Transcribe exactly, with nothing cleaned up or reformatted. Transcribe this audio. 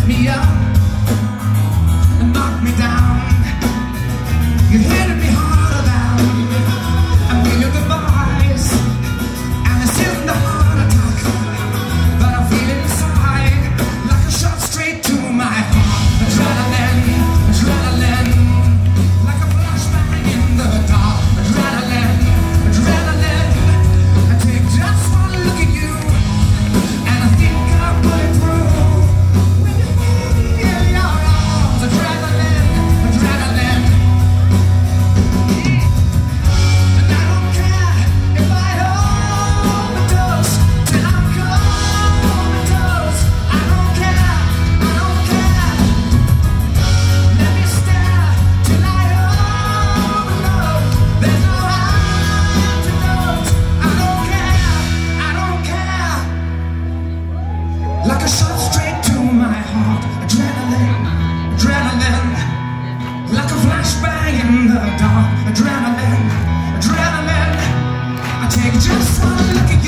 me up and knock me down. You hit me harder than a million goodbyes, and this isn't the heart attack that I feel inside, like a shot straight to my heart. Adrenaline, adrenaline, like a flashbang in the dark. Adrenaline, adrenaline, I take just one look at you, and I think I'll put it through. When you hold me in your arms, adrenaline, adrenaline. And I don't care if I overdose till I'm comatose. I don't care, I don't care. Let me stare till I overload. There's no antidote. I don't care, I don't care. Like a shot straight to my heart. Adrenaline, adrenaline, like a flashbang in the dark. Adrenaline, adrenaline, I take just one look at you.